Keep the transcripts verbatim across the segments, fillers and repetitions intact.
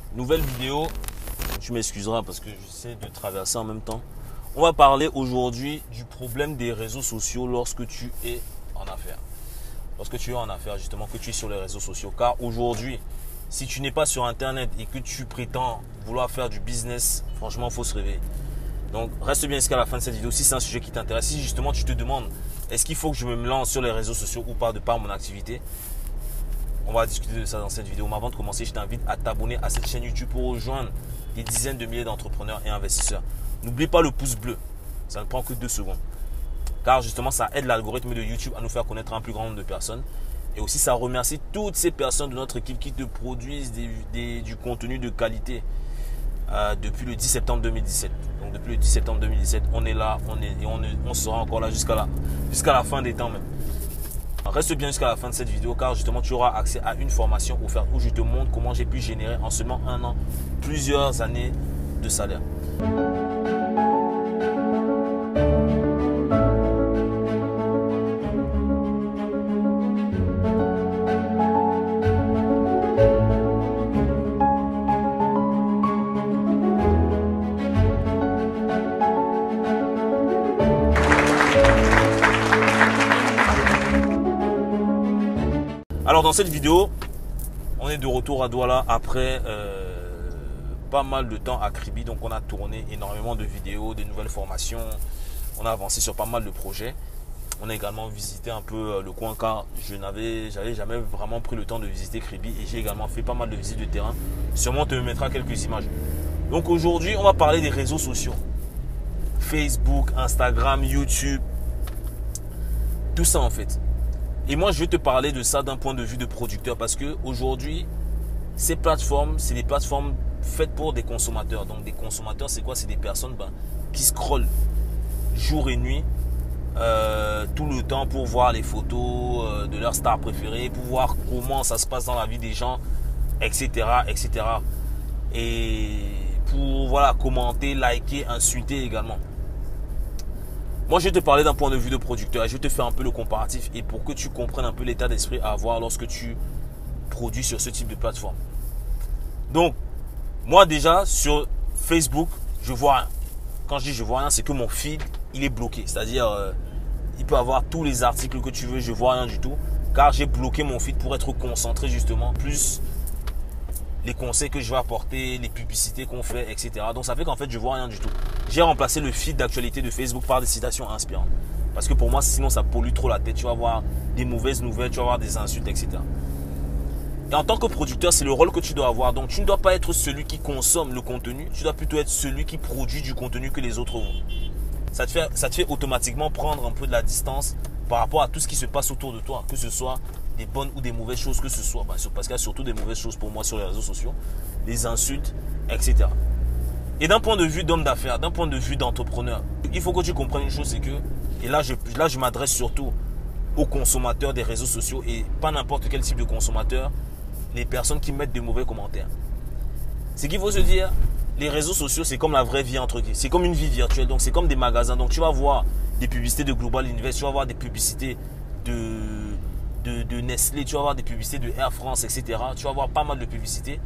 Nouvelle vidéo. Tu m'excuseras parce que j'essaie de traverser en même temps. On va parler aujourd'hui du problème des réseaux sociaux lorsque tu es en affaires. Lorsque tu es en affaires, justement, que tu es sur les réseaux sociaux. Car aujourd'hui, si tu n'es pas sur Internet et que tu prétends vouloir faire du business, franchement, il faut se réveiller. Donc, reste bien jusqu'à la fin de cette vidéo si c'est un sujet qui t'intéresse. Si justement tu te demandes, est-ce qu'il faut que je me lance sur les réseaux sociaux ou pas de par mon activité? On va discuter de ça dans cette vidéo. Mais avant de commencer, je t'invite à t'abonner à cette chaîne YouTube pour rejoindre des dizaines de milliers d'entrepreneurs et investisseurs. N'oublie pas le pouce bleu. Ça ne prend que deux secondes. Car justement, ça aide l'algorithme de YouTube à nous faire connaître un plus grand nombre de personnes. Et aussi, ça remercie toutes ces personnes de notre équipe qui te produisent des, des, du contenu de qualité euh, depuis le dix septembre deux mille dix-sept. Donc, depuis le dix septembre deux mille dix-sept, on est là, on est, et on, est, on sera encore là jusqu'à la, jusqu'à la fin des temps même. Reste bien jusqu'à la fin de cette vidéo car justement, tu auras accès à une formation offerte où je te montre comment j'ai pu générer en seulement un an plusieurs années de salaire. Alors dans cette vidéo, on est de retour à Douala après euh, pas mal de temps à Kribi. Donc on a tourné énormément de vidéos, de nouvelles formations. On a avancé sur pas mal de projets. On a également visité un peu le coin car je n'avais j'avais jamais vraiment pris le temps de visiter Kribi. Et j'ai également fait pas mal de visites de terrain. Sûrement on te mettra quelques images. Donc aujourd'hui, on va parler des réseaux sociaux. Facebook, Instagram, YouTube. Tout ça en fait. Et moi, je vais te parler de ça d'un point de vue de producteur parce qu'aujourd'hui, ces plateformes, c'est des plateformes faites pour des consommateurs. Donc, des consommateurs, c'est quoi? C'est des personnes ben, qui scrollent jour et nuit euh, tout le temps pour voir les photos euh, de leurs stars préférées, pour voir comment ça se passe dans la vie des gens, et cetera, et cetera. Et pour voilà, commenter, liker, insulter également. Moi, je vais te parler d'un point de vue de producteur et je vais te faire un peu le comparatif et pour que tu comprennes un peu l'état d'esprit à avoir lorsque tu produis sur ce type de plateforme. Donc, moi déjà, sur Facebook, je vois rien. Quand je dis je vois rien, c'est que mon feed, il est bloqué. C'est-à-dire, euh, il peut avoir tous les articles que tu veux, je vois rien du tout. Car j'ai bloqué mon feed pour être concentré justement, plus les conseils que je vais apporter, les publicités qu'on fait, et cetera. Donc ça fait qu'en fait, je vois rien du tout. J'ai remplacé le feed d'actualité de Facebook par des citations inspirantes. Parce que pour moi, sinon, ça pollue trop la tête. Tu vas avoir des mauvaises nouvelles, tu vas avoir des insultes, et cetera. Et en tant que producteur, c'est le rôle que tu dois avoir. Donc tu ne dois pas être celui qui consomme le contenu. Tu dois plutôt être celui qui produit du contenu que les autres vont. Ça te fait, ça te fait automatiquement prendre un peu de la distance par rapport à tout ce qui se passe autour de toi. Que ce soit des bonnes ou des mauvaises choses que ce soit. Parce qu'il y a surtout des mauvaises choses pour moi sur les réseaux sociaux. Les insultes, et cetera. Et d'un point de vue d'homme d'affaires, d'un point de vue d'entrepreneur, il faut que tu comprennes une chose, c'est que, et là je, là je m'adresse surtout aux consommateurs des réseaux sociaux et pas n'importe quel type de consommateur, les personnes qui mettent de mauvais commentaires. C'est qu'il faut se dire, les réseaux sociaux c'est comme la vraie vie entre guillemets, c'est comme une vie virtuelle, donc c'est comme des magasins. Donc tu vas voir des publicités de Global Invest, tu vas voir des publicités de, de, de Nestlé, tu vas voir des publicités de Air France, et cetera. Tu vas voir pas mal de publicités.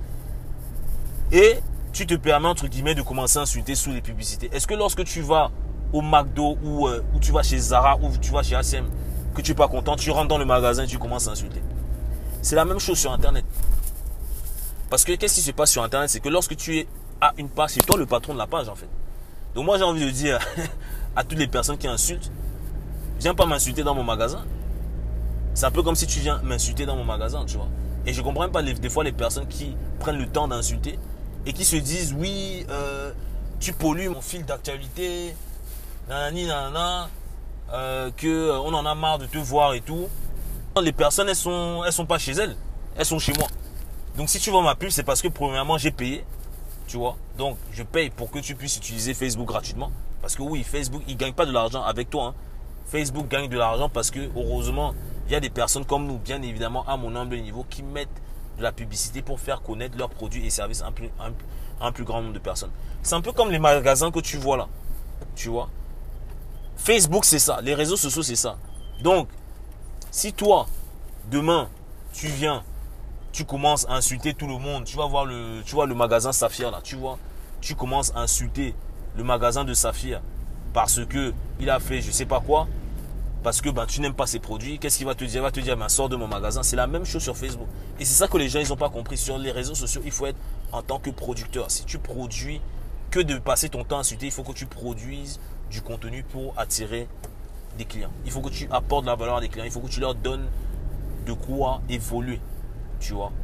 Et tu te permets entre guillemets de commencer à insulter sous les publicités. Est-ce que lorsque tu vas au McDo ou, euh, ou tu vas chez Zara ou tu vas chez H et M, que tu n'es pas content, tu rentres dans le magasin et tu commences à insulter? C'est la même chose sur Internet. Parce que qu'est-ce qui se passe sur Internet? C'est que lorsque tu es à une page, c'est toi le patron de la page en fait. Donc moi j'ai envie de dire à toutes les personnes qui insultent, viens pas m'insulter dans mon magasin. C'est un peu comme si tu viens m'insulter dans mon magasin, tu vois. Et je ne comprends même pas les, des fois les personnes qui prennent le temps d'insulter et qui se disent oui, euh, tu pollues mon fil d'actualité, nanani nanana, euh, que on en a marre de te voir et tout. Les personnes elles sont, elles sont pas chez elles, elles sont chez moi. Donc si tu vois ma pub, c'est parce que premièrement j'ai payé, tu vois. Donc je paye pour que tu puisses utiliser Facebook gratuitement. Parce que oui, Facebook il gagne pas de l'argent avec toi. Hein. Facebook gagne de l'argent parce que heureusement il y a des personnes comme nous, bien évidemment à mon humble niveau, qui mettent de la publicité pour faire connaître leurs produits et services à un plus, un, un plus grand nombre de personnes. C'est un peu comme les magasins que tu vois là. Tu vois. Facebook, c'est ça. Les réseaux sociaux, c'est ça. Donc, si toi, demain, tu viens tu commences à insulter tout le monde. Tu vas voir le, tu vois le magasin Saphir là, tu vois. Tu commences à insulter le magasin de Saphir parce que il a fait je sais pas quoi, parce que ben, tu n'aimes pas ses produits. Qu'est-ce qu'il va te dire? Il va te dire, ben, sors de mon magasin. C'est la même chose sur Facebook. Et c'est ça que les gens, ils n'ont pas compris. Sur les réseaux sociaux, il faut être en tant que producteur. Si tu produis que de passer ton temps à insulter, il faut que tu produises du contenu pour attirer des clients. Il faut que tu apportes de la valeur à des clients. Il faut que tu leur donnes de quoi évoluer. Tu vois.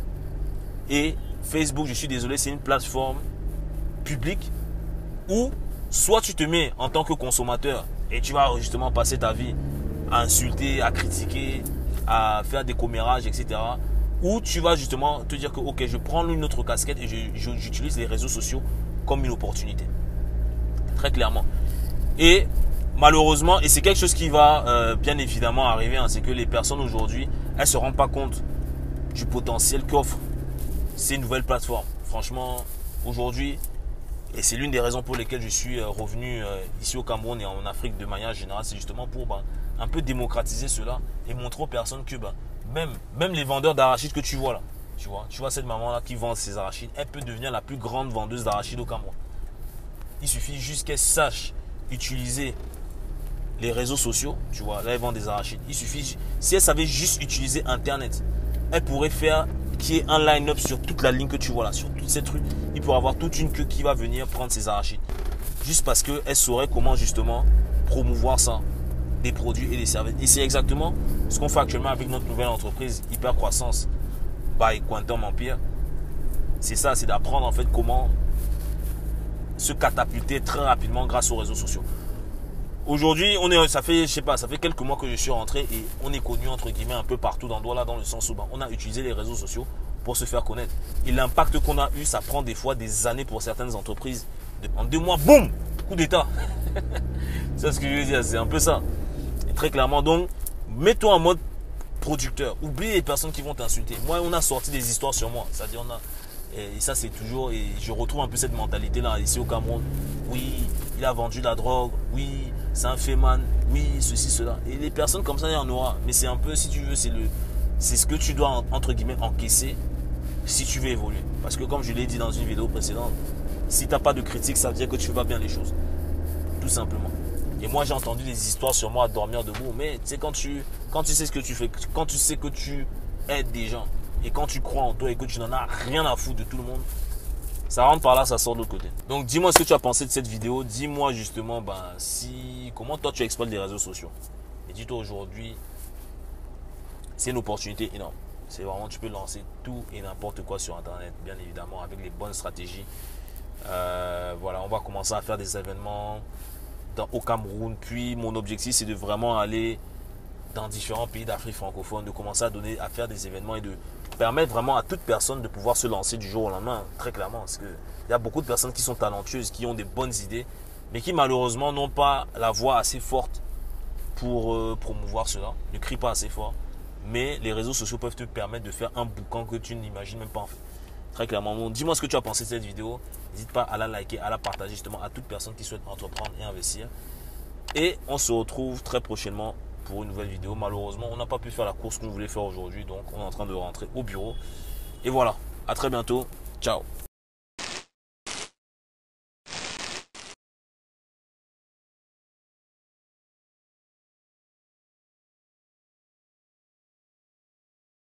Et Facebook, je suis désolé, c'est une plateforme publique où soit tu te mets en tant que consommateur et tu vas justement passer ta vie à insulter, à critiquer, à faire des commérages, et cetera. Ou tu vas justement te dire que ok, je prends une autre casquette et j'utilise les réseaux sociaux comme une opportunité. Très clairement. Et malheureusement, et c'est quelque chose qui va euh, bien évidemment arriver, hein, c'est que les personnes aujourd'hui, elles ne se rendent pas compte du potentiel qu'offre ces nouvelles plateformes. Franchement, aujourd'hui, et c'est l'une des raisons pour lesquelles je suis revenu ici au Cameroun et en Afrique de manière générale, c'est justement pour bah, un peu démocratiser cela et montrer aux personnes que bah, même, même les vendeurs d'arachides que tu vois là, tu vois, tu vois cette maman-là qui vend ses arachides, elle peut devenir la plus grande vendeuse d'arachides au Cameroun. Il suffit juste qu'elle sache utiliser les réseaux sociaux, tu vois, là elle vend des arachides. Il suffit, si elle savait juste utiliser Internet, elle pourrait faire qui est un line-up sur toute la ligne que tu vois là, sur toutes ces trucs. Il pourrait avoir toute une queue qui va venir prendre ses arachides. Juste parce qu'elle saurait comment justement promouvoir ça, des produits et des services. Et c'est exactement ce qu'on fait actuellement avec notre nouvelle entreprise Hyper Croissance by Quantum Empire. C'est ça, c'est d'apprendre en fait comment se catapulter très rapidement grâce aux réseaux sociaux. Aujourd'hui, on est, ça fait, je sais pas, ça fait quelques mois que je suis rentré et on est connu entre guillemets un peu partout dans Douala, dans le sens où ben, on a utilisé les réseaux sociaux pour se faire connaître. Et l'impact qu'on a eu, ça prend des fois des années pour certaines entreprises. En deux mois, boum, coup d'état. C'est ce que je veux dire, c'est un peu ça. Et très clairement, donc, mets-toi en mode producteur. Oublie les personnes qui vont t'insulter. Moi, on a sorti des histoires sur moi. C'est-à-dire, on a, et ça, c'est toujours, et je retrouve un peu cette mentalité-là ici au Cameroun. Oui, il a vendu de la drogue. Oui, c'est un féman. Oui, ceci, cela. Et les personnes comme ça, il y en aura. Mais c'est un peu, si tu veux, c'est le, c'est ce que tu dois, entre guillemets, encaisser si tu veux évoluer. Parce que comme je l'ai dit dans une vidéo précédente, si tu n'as pas de critique, ça veut dire que tu ne fais pas bien les choses. Tout simplement. Et moi, j'ai entendu des histoires sur moi à dormir debout. Mais tu sais, quand tu, quand tu sais ce que tu fais, quand tu sais que tu aides des gens, et quand tu crois en toi et que tu n'en as rien à foutre de tout le monde, ça rentre par là, ça sort de l'autre côté. Donc, dis-moi ce que tu as pensé de cette vidéo. Dis-moi justement ben, si, comment toi tu exploites les réseaux sociaux. Et dis-toi aujourd'hui, c'est une opportunité énorme. C'est vraiment, tu peux lancer tout et n'importe quoi sur Internet, bien évidemment, avec les bonnes stratégies. Euh, voilà, on va commencer à faire des événements dans, au Cameroun. Puis, mon objectif, c'est de vraiment aller dans différents pays d'Afrique francophone, de commencer à donner, à faire des événements et de permettre vraiment à toute personne de pouvoir se lancer du jour au lendemain, très clairement. Parce qu'il y a beaucoup de personnes qui sont talentueuses, qui ont des bonnes idées, mais qui malheureusement n'ont pas la voix assez forte pour euh, promouvoir cela, ne crient pas assez fort. Mais les réseaux sociaux peuvent te permettre de faire un boucan que tu n'imagines même pas en fait. Très clairement. Bon, dis-moi ce que tu as pensé de cette vidéo. N'hésite pas à la liker, à la partager justement à toute personne qui souhaite entreprendre et investir. Et on se retrouve très prochainement pour une nouvelle vidéo. Malheureusement, on n'a pas pu faire la course qu'on voulait faire aujourd'hui. Donc, on est en train de rentrer au bureau. Et voilà. À très bientôt. Ciao.